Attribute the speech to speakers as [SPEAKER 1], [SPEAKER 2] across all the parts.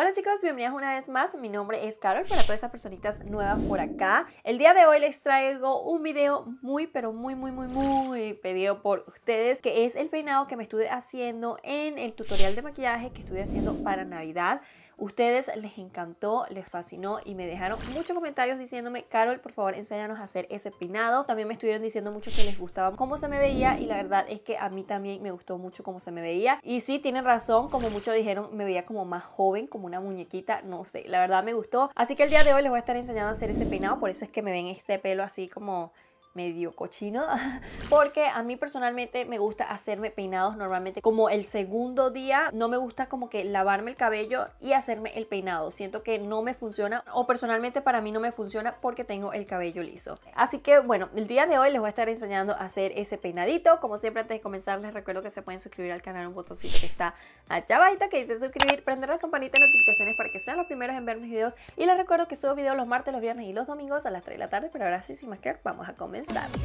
[SPEAKER 1] Hola chicos, bienvenidos una vez más. Mi nombre es Carol, para todas esas personitas nuevas por acá. El día de hoy les traigo un video muy pedido por ustedes, que es el peinado que me estuve haciendo en el tutorial de maquillaje que estuve haciendo para Navidad. Ustedes les encantó, les fascinó y me dejaron muchos comentarios diciéndome: Carol, por favor, enséñanos a hacer ese peinado. También me estuvieron diciendo mucho que les gustaba cómo se me veía, y la verdad es que a mí también me gustó mucho cómo se me veía. Y sí, tienen razón, como muchos dijeron, me veía como más joven, como una muñequita, no sé, la verdad me gustó. Así que el día de hoy les voy a estar enseñando a hacer ese peinado, por eso es que me ven este pelo así como medio cochino, porque a mí personalmente me gusta hacerme peinados normalmente como el segundo día. No me gusta como que lavarme el cabello y hacerme el peinado, siento que no me funciona, o personalmente para mí no me funciona porque tengo el cabello liso. Así que bueno, el día de hoy les voy a estar enseñando a hacer ese peinadito. Como siempre, antes de comenzar les recuerdo que se pueden suscribir al canal, un botoncito que está allá abajito que dice suscribir, prender la campanita de notificaciones para que sean los primeros en ver mis videos, y les recuerdo que subo videos los martes, los viernes y los domingos a las 3 de la tarde. Pero ahora sí, sin más que vamos a comenzar.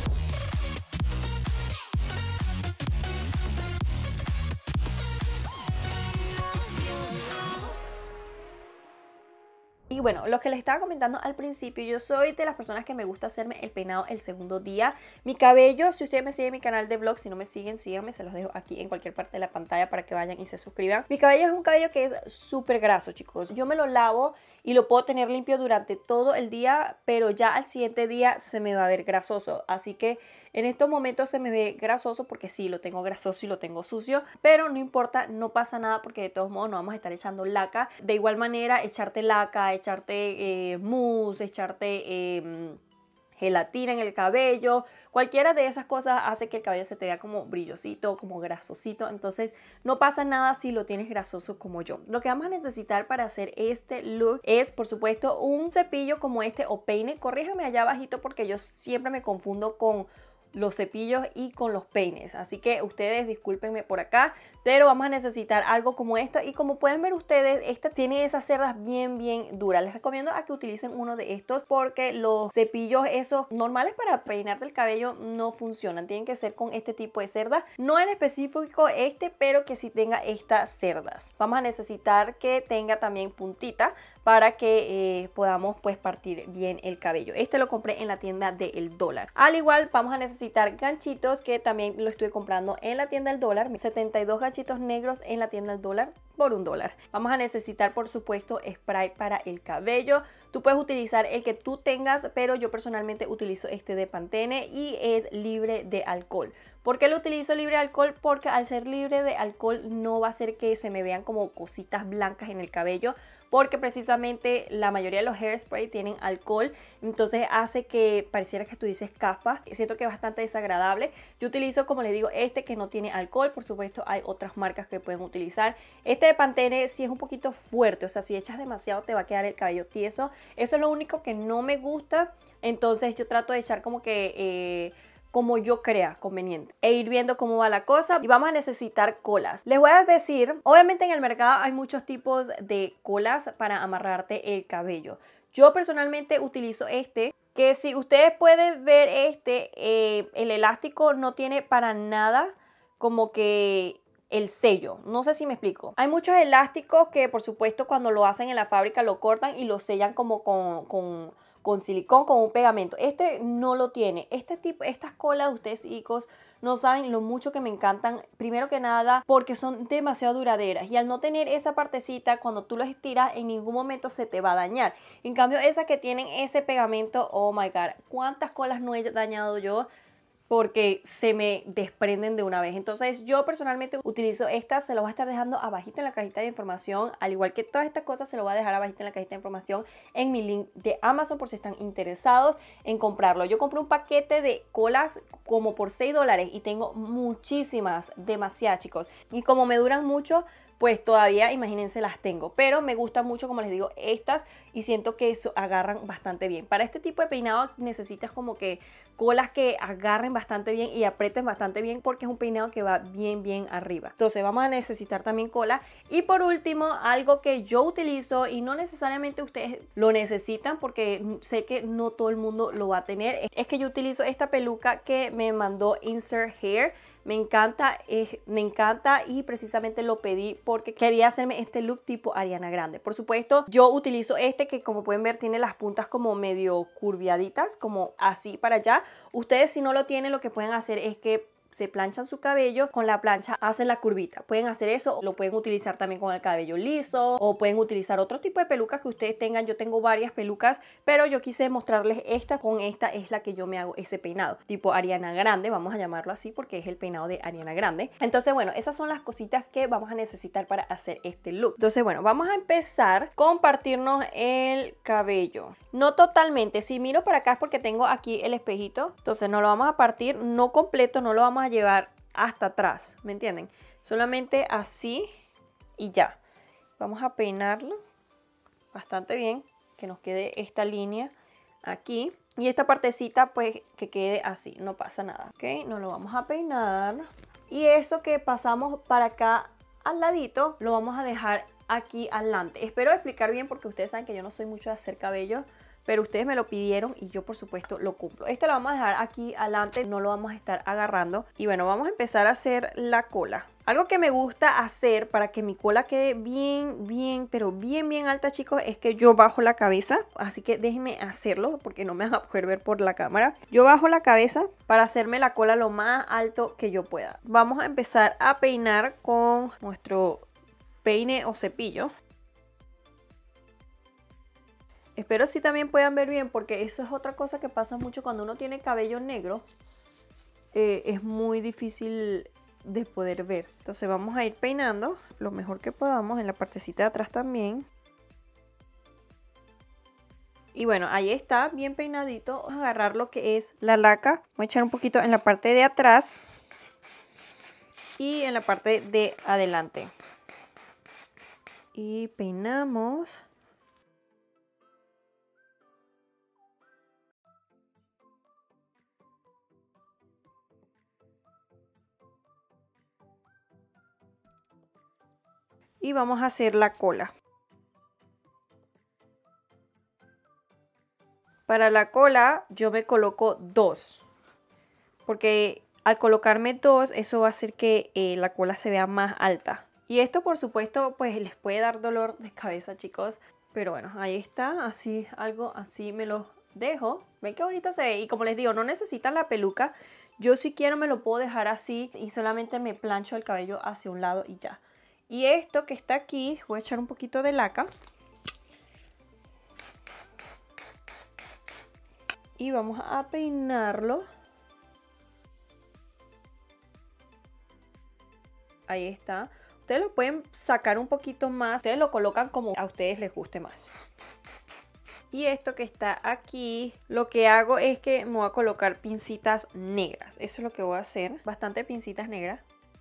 [SPEAKER 1] Y bueno, lo que les estaba comentando al principio, yo soy de las personas que me gusta hacerme el peinado el segundo día. Mi cabello, si ustedes me siguen en mi canal de vlog, si no me siguen, síganme, se los dejo aquí en cualquier parte de la pantalla para que vayan y se suscriban. Mi cabello es un cabello que es súper graso, chicos. Yo me lo lavo y lo puedo tener limpio durante todo el día, pero ya al siguiente día se me va a ver grasoso. Así que en estos momentos se me ve grasoso porque sí, lo tengo grasoso y lo tengo sucio, pero no importa, no pasa nada porque de todos modos no vamos a estar echando laca. De igual manera, echarte laca, echarte mousse, echarte gelatina en el cabello, cualquiera de esas cosas hace que el cabello se te vea como brillosito, como grasosito. Entonces no pasa nada si lo tienes grasoso como yo. Lo que vamos a necesitar para hacer este look es, por supuesto, un cepillo como este o peine. Corríjame allá abajito porque yo siempre me confundo con los cepillos y con los peines, así que ustedes discúlpenme por acá, pero vamos a necesitar algo como esto. Y como pueden ver ustedes, esta tiene esas cerdas bien duras. Les recomiendo a que utilicen uno de estos porque los cepillos esos normales para peinarte el cabello no funcionan, tienen que ser con este tipo de cerdas, no en específico este, pero que sí tenga estas cerdas. Vamos a necesitar que tenga también puntita para que podamos pues partir bien el cabello. Este lo compré en la tienda del dólar. Al igual vamos a necesitar ganchitos, que también lo estoy comprando en la tienda del dólar. 72 ganchitos negros en la tienda del dólar por $1. Vamos a necesitar, por supuesto, spray para el cabello. Tú puedes utilizar el que tú tengas, pero yo personalmente utilizo este de Pantene y es libre de alcohol. ¿Por qué lo utilizo libre de alcohol? Porque al ser libre de alcohol no va a hacer que se me vean como cositas blancas en el cabello, porque precisamente la mayoría de los hairspray tienen alcohol, entonces hace que pareciera que tú dices caspa. Siento que es bastante desagradable. Yo utilizo, como les digo, este que no tiene alcohol. Por supuesto hay otras marcas que pueden utilizar. Este de Pantene sí es un poquito fuerte, o sea, si echas demasiado te va a quedar el cabello tieso. Eso es lo único que no me gusta, entonces yo trato de echar como que como yo crea conveniente e ir viendo cómo va la cosa. Y vamos a necesitar colas. Les voy a decir, obviamente en el mercado hay muchos tipos de colas para amarrarte el cabello. Yo personalmente utilizo este, que si ustedes pueden ver el elástico no tiene para nada como que el sello, no sé si me explico. Hay muchos elásticos que por supuesto cuando lo hacen en la fábrica lo cortan y lo sellan como con silicón, con un pegamento. Este no lo tiene. Estas colas, ustedes chicos no saben lo mucho que me encantan. Primero que nada porque son demasiado duraderas, y al no tener esa partecita, cuando tú los estiras en ningún momento se te va a dañar. En cambio esas que tienen ese pegamento, oh my god, cuántas colas no he dañado yo porque se me desprenden de una vez. Entonces yo personalmente utilizo estas, se lo voy a estar dejando abajito en la cajita de información, al igual que todas estas cosas se lo voy a dejar abajito en la cajita de información en mi link de Amazon por si están interesados en comprarlo. Yo compré un paquete de colas como por $6 y tengo muchísimas, demasiadas, chicos, y como me duran mucho, pues todavía imagínense las tengo, pero me gustan mucho, como les digo, estas, y siento que eso agarran bastante bien. Para este tipo de peinado necesitas como que colas que agarren bastante bien y aprieten bastante bien, porque es un peinado que va bien arriba. Entonces vamos a necesitar también cola. Y por último, algo que yo utilizo y no necesariamente ustedes lo necesitan porque sé que no todo el mundo lo va a tener, es que yo utilizo esta peluca que me mandó Insert Hair. me encanta y precisamente lo pedí porque quería hacerme este look tipo Ariana Grande. Por supuesto, yo utilizo este que como pueden ver tiene las puntas como medio curviaditas, como así para allá. Ustedes si no lo tienen, lo que pueden hacer es que se planchan su cabello, con la plancha hacen la curvita. Pueden hacer eso, lo pueden utilizar también con el cabello liso o pueden utilizar otro tipo de pelucas que ustedes tengan. Yo tengo varias pelucas, pero yo quise mostrarles esta. Con esta es la que yo me hago ese peinado, tipo Ariana Grande, vamos a llamarlo así porque es el peinado de Ariana Grande. Entonces, bueno, esas son las cositas que vamos a necesitar para hacer este look. Entonces, bueno, vamos a empezar con partirnos el cabello. No totalmente, si miro para acá es porque tengo aquí el espejito, entonces no lo vamos a partir, no completo, no lo vamos a llevar hasta atrás, ¿me entienden? Solamente así y ya. Vamos a peinarlo bastante bien, que nos quede esta línea aquí y esta partecita pues que quede así, no pasa nada, ¿ok? Nos lo vamos a peinar y eso que pasamos para acá al ladito lo vamos a dejar aquí adelante. Espero explicar bien porque ustedes saben que yo no soy mucho de hacer cabello, pero ustedes me lo pidieron y yo por supuesto lo cumplo. Este lo vamos a dejar aquí adelante, no lo vamos a estar agarrando. Y bueno, vamos a empezar a hacer la cola. Algo que me gusta hacer para que mi cola quede pero bien alta, chicos, es que yo bajo la cabeza. Así que déjenme hacerlo porque no me van a poder ver por la cámara. Yo bajo la cabeza para hacerme la cola lo más alto que yo pueda. Vamos a empezar a peinar con nuestro peine o cepillo. Espero si también puedan ver bien porque eso es otra cosa que pasa mucho cuando uno tiene cabello negro. Es muy difícil de poder ver. Entonces vamos a ir peinando lo mejor que podamos en la partecita de atrás también. Y bueno, ahí está, bien peinadito. Vamos a agarrar lo que es la laca. Voy a echar un poquito en la parte de atrás y en la parte de adelante. Y peinamos. Y vamos a hacer la cola. Para la cola yo me coloco 2. Porque al colocarme 2, eso va a hacer que la cola se vea más alta. Y esto por supuesto pues les puede dar dolor de cabeza, chicos. Pero bueno, ahí está, así, algo así me lo dejo. ¿Ven qué bonito se ve? Y como les digo, no necesitan la peluca. Yo si quiero me lo puedo dejar así y solamente me plancho el cabello hacia un lado y ya. Y esto que está aquí, voy a echar un poquito de laca. Y vamos a peinarlo. Ahí está. Ustedes lo pueden sacar un poquito más. Ustedes lo colocan como a ustedes les guste más. Y esto que está aquí, lo que hago es que me voy a colocar pincitas negras. Eso es lo que voy a hacer. Bastante pincitas negras.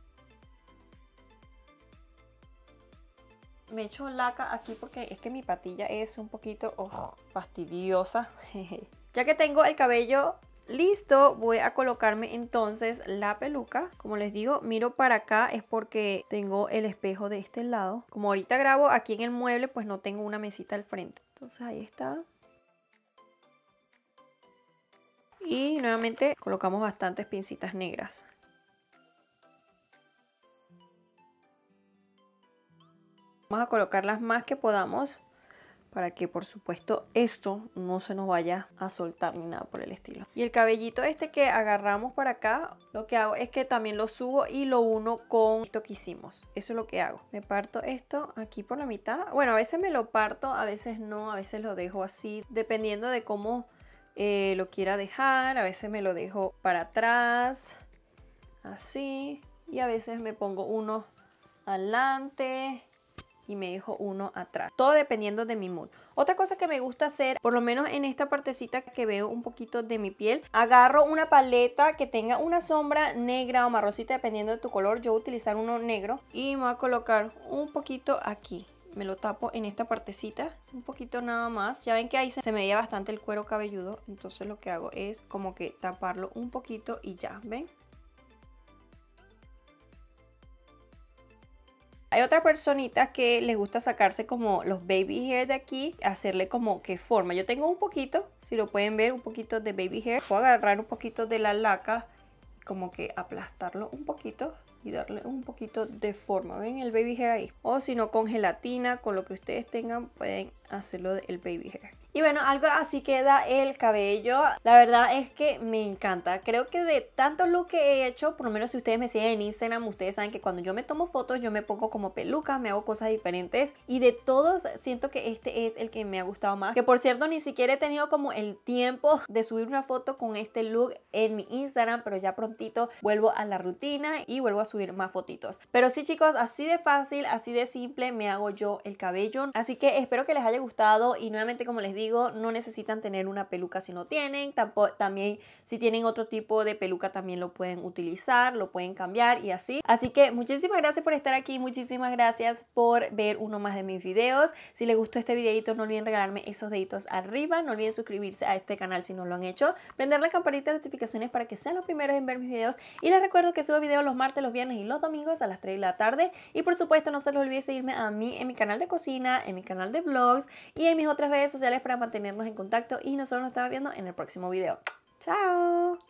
[SPEAKER 1] Me echo laca aquí porque es que mi patilla es un poquito fastidiosa. Ya que tengo el cabello listo, voy a colocarme entonces la peluca. Como les digo, miro para acá es porque tengo el espejo de este lado. Como ahorita grabo aquí en el mueble, pues no tengo una mesita al frente. Entonces ahí está. Y nuevamente colocamos bastantes pincitas negras. Vamos a colocar las más que podamos para que por supuesto esto no se nos vaya a soltar ni nada por el estilo. Y el cabellito este que agarramos para acá, lo que hago es que también lo subo y lo uno con esto que hicimos. Eso es lo que hago. Me parto esto aquí por la mitad. Bueno, a veces me lo parto, a veces no, a veces lo dejo así, dependiendo de cómo lo quiera dejar. A veces me lo dejo para atrás, así, y a veces me pongo uno adelante y me dejo uno atrás, todo dependiendo de mi mood. Otra cosa que me gusta hacer, por lo menos en esta partecita que veo un poquito de mi piel, agarro una paleta que tenga una sombra negra o marroncita dependiendo de tu color. Yo voy a utilizar uno negro y me voy a colocar un poquito aquí. Me lo tapo en esta partecita, un poquito nada más. Ya ven que ahí se me veía bastante el cuero cabelludo, entonces lo que hago es como que taparlo un poquito y ya, ¿ven? Hay otras personitas que les gusta sacarse como los baby hair de aquí, hacerle como que forma. Yo tengo un poquito, si lo pueden ver, un poquito de baby hair. Puedo agarrar un poquito de la laca, como que aplastarlo un poquito y darle un poquito de forma. ¿Ven el baby hair ahí? O si no, con gelatina, con lo que ustedes tengan, pueden hacerlo del baby hair. Y bueno, algo así queda el cabello. La verdad es que me encanta. Creo que de tantos looks que he hecho, por lo menos si ustedes me siguen en Instagram, ustedes saben que cuando yo me tomo fotos, yo me pongo como peluca, me hago cosas diferentes. Y de todos, siento que este es el que me ha gustado más. Que por cierto, ni siquiera he tenido como el tiempo de subir una foto con este look en mi Instagram, pero ya prontito vuelvo a la rutina y vuelvo a subir más fotitos. Pero sí, chicos, así de fácil, así de simple me hago yo el cabello. Así que espero que les haya gustado y nuevamente, como les digo, no necesitan tener una peluca si no tienen. También si tienen otro tipo de peluca también lo pueden utilizar, lo pueden cambiar y así. Así que muchísimas gracias por estar aquí, muchísimas gracias por ver uno más de mis videos. Si les gustó este videito, no olviden regalarme esos deditos arriba, no olviden suscribirse a este canal si no lo han hecho, prender la campanita de notificaciones para que sean los primeros en ver mis videos y les recuerdo que subo videos los martes, los viernes y los domingos a las 3 de la tarde y por supuesto no se les olvide seguirme a mí en mi canal de cocina, en mi canal de vlogs y en mis otras redes sociales para mantenernos en contacto y nosotros nos estamos viendo en el próximo video. ¡Chao!